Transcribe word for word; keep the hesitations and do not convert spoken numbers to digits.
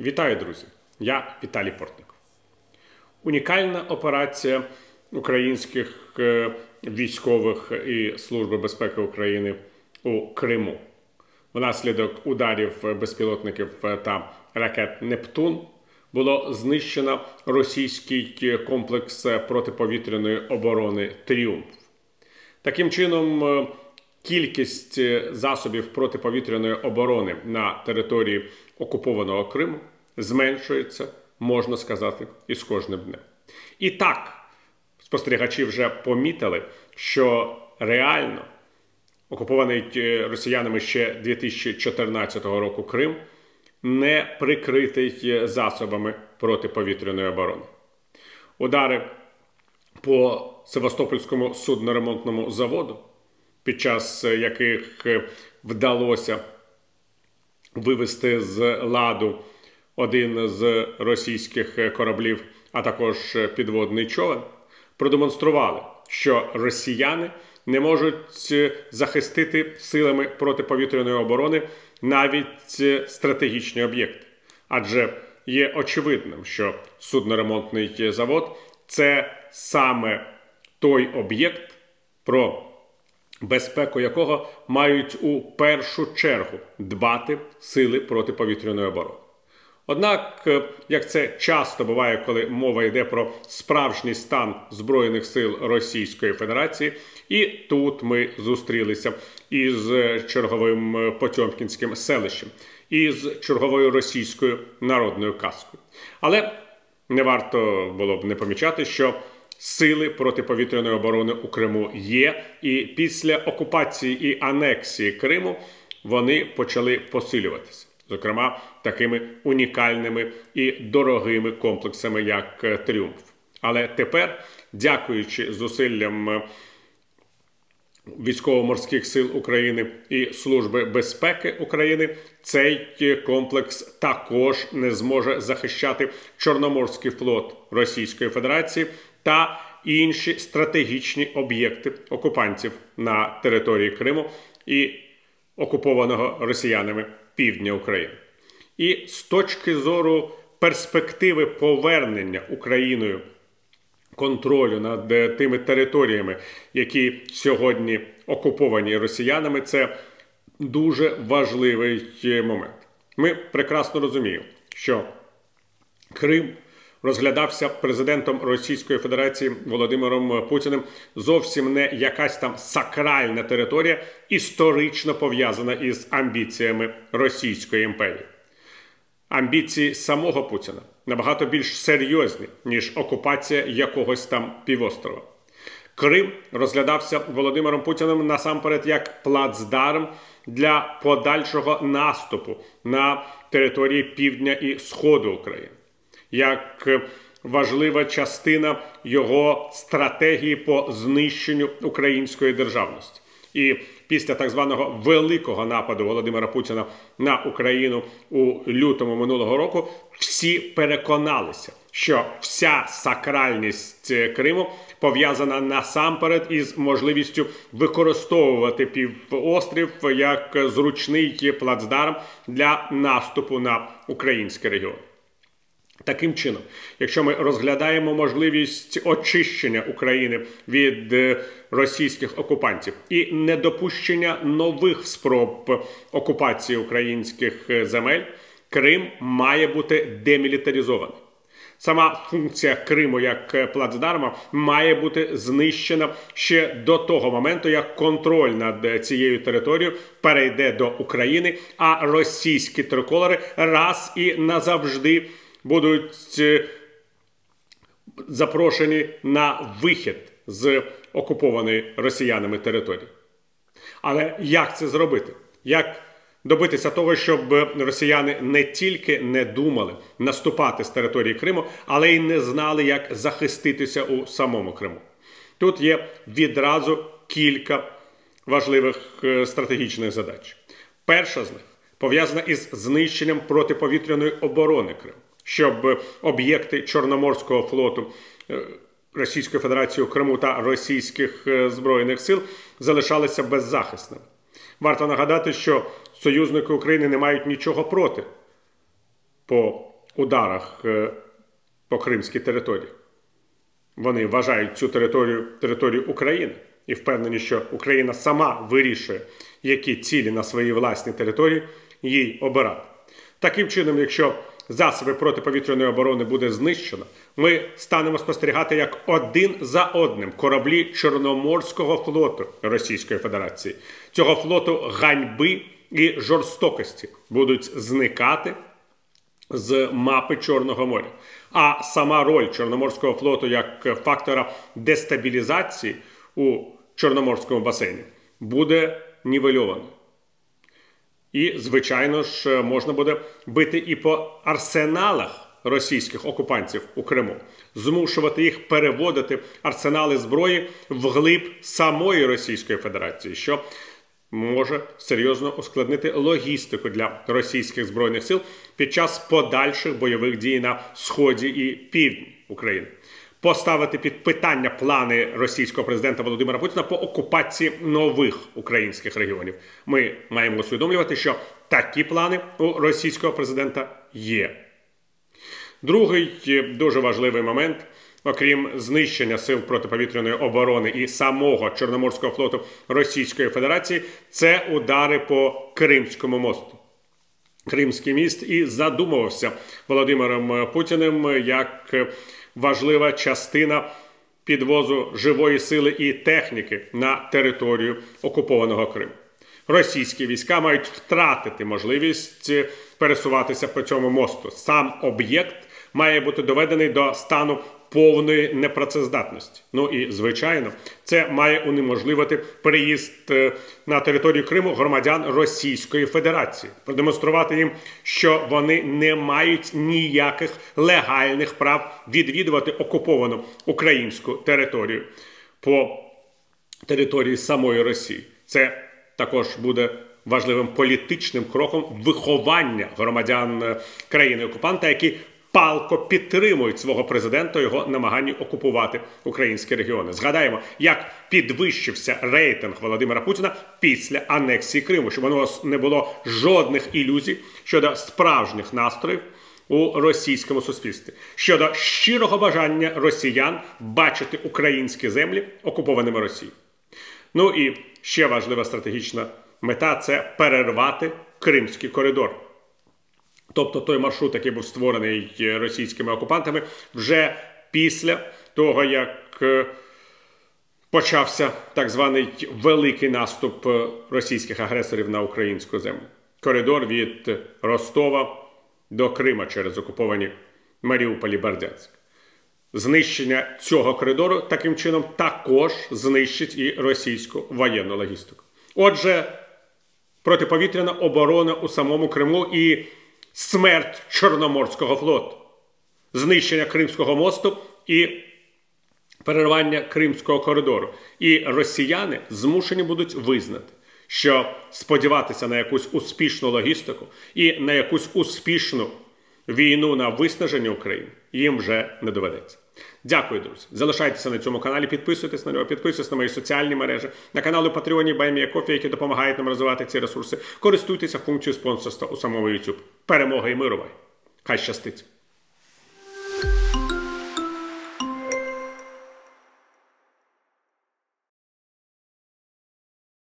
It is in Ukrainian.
Вітаю, друзі! Я Віталій Портников. Унікальна операція українських військових і Служби безпеки України у Криму. Внаслідок ударів безпілотників та ракет «Нептун» було знищено російський комплекс протиповітряної оборони «Тріумф». Таким чином, кількість засобів протиповітряної оборони на території окупованого Криму зменшується, можна сказати, із кожним днем. І так, спостерігачі вже помітили, що реально окупований росіянами ще дві тисячі чотирнадцятого року Крим не прикритий засобами протиповітряної оборони. Удари по Севастопольському судноремонтному заводу, під час яких вдалося вивести з ладу один з російських кораблів, а також підводний човен, продемонстрували, що росіяни не можуть захистити силами протиповітряної оборони навіть стратегічні об'єкти. Адже є очевидним, що судноремонтний завод – це саме той об'єкт, про безпеку якого мають у першу чергу дбати сили протиповітряної оборони. Однак, як це часто буває, коли мова йде про справжній стан Збройних сил Російської Федерації, і тут ми зустрілися із черговим потьомкінським селищем, із черговою російською народною казкою. Але не варто було б не помічати, що сили протиповітряної оборони у Криму є, і після окупації і анексії Криму вони почали посилюватися. Зокрема, такими унікальними і дорогими комплексами, як «Тріумф». Але тепер, дякуючи зусиллям Військово-морських сил України і Служби безпеки України, цей комплекс також не зможе захищати Чорноморський флот Російської Федерації та інші стратегічні об'єкти окупантів на території Криму і окупованого росіянами півдня України. І з точки зору перспективи повернення Україною контролю над тими територіями, які сьогодні окуповані росіянами, це дуже важливий момент. Ми прекрасно розуміємо, що Крим розглядався президентом Російської Федерації Володимиром Путіним зовсім не якась там сакральна територія, історично пов'язана із амбіціями Російської імперії. Амбіції самого Путіна набагато більш серйозні, ніж окупація якогось там півострова. Крим розглядався Володимиром Путіним насамперед як плацдарм для подальшого наступу на території півдня і сходу України, як важлива частина його стратегії по знищенню української державності. І після так званого великого нападу Володимира Путіна на Україну у лютому минулого року всі переконалися, що вся сакральність Криму пов'язана насамперед із можливістю використовувати півострів як зручний плацдарм для наступу на український регіон. Таким чином, якщо ми розглядаємо можливість очищення України від російських окупантів і недопущення нових спроб окупації українських земель, Крим має бути демілітаризований. Сама функція Криму як плацдарма має бути знищена ще до того моменту, як контроль над цією територією перейде до України, а російські триколори раз і назавжди будуть запрошені на вихід з окупованої росіянами території. Але як це зробити? Як добитися того, щоб росіяни не тільки не думали наступати з території Криму, але й не знали, як захиститися у самому Криму? Тут є відразу кілька важливих стратегічних задач. Перша з них пов'язана із знищенням протиповітряної оборони Криму, щоб об'єкти Чорноморського флоту Російської Федерації у Криму та російських Збройних сил залишалися беззахисними. Варто нагадати, що союзники України не мають нічого проти по ударах по кримській території. Вони вважають цю територію територією України і впевнені, що Україна сама вирішує, які цілі на своїй власній території їй обирати. Таким чином, якщо засоби протиповітряної оборони буде знищено, ми станемо спостерігати, як один за одним кораблі Чорноморського флоту Російської Федерації, цього флоту ганьби і жорстокості, будуть зникати з мапи Чорного моря. А сама роль Чорноморського флоту як фактора дестабілізації у Чорноморському басейні буде нівельована. І, звичайно ж, можна буде бити і по арсеналах російських окупантів у Криму, змушувати їх переводити арсенали зброї вглиб самої Російської Федерації, що може серйозно ускладнити логістику для російських збройних сил під час подальших бойових дій на сході і півдні України. Поставити під питання плани російського президента Володимира Путіна по окупації нових українських регіонів. Ми маємо усвідомлювати, що такі плани у російського президента є. Другий дуже важливий момент, окрім знищення сил протиповітряної оборони і самого Чорноморського флоту Російської Федерації, це удари по Кримському мосту. Кримський міст і задумувався Володимиром Путіним як важлива частина підвозу живої сили і техніки на територію окупованого Криму. Російські війська мають втратити можливість пересуватися по цьому мосту. Сам об'єкт має бути доведений до стану повної непрацездатності. Ну і, звичайно, це має унеможливити переїзд на територію Криму громадян Російської Федерації. Продемонструвати їм, що вони не мають ніяких легальних прав відвідувати окуповану українську територію по території самої Росії. Це також буде важливим політичним кроком виховання громадян країни-окупанта, які палко підтримують свого президента у його намаганні окупувати українські регіони. Згадаємо, як підвищився рейтинг Володимира Путіна після анексії Криму, щоб у нього не було жодних ілюзій щодо справжніх настроїв у російському суспільстві, щодо щирого бажання росіян бачити українські землі окупованими Росією. Ну і ще важлива стратегічна мета – це перервати Кримський коридор. Тобто той маршрут, який був створений російськими окупантами вже після того, як почався так званий великий наступ російських агресорів на українську землю. Коридор від Ростова до Крима через окуповані Маріуполь і Бердянськ. Знищення цього коридору таким чином також знищить і російську воєнну логістику. Отже, протиповітряна оборона у самому Криму і смерть Чорноморського флоту, знищення Кримського мосту і перервання Кримського коридору. І росіяни змушені будуть визнати, що сподіватися на якусь успішну логістику і на якусь успішну війну на виснаження України їм вже не доведеться. Дякую, друзі. Залишайтеся на цьому каналі, підписуйтесь на нього, підписуйтесь на мої соціальні мережі, на канали Patreon, Buy Me a Coffee, які допомагають нам розвивати ці ресурси. Користуйтеся функцією спонсорства у самому YouTube. Перемоги і миру вам! Хай щастить!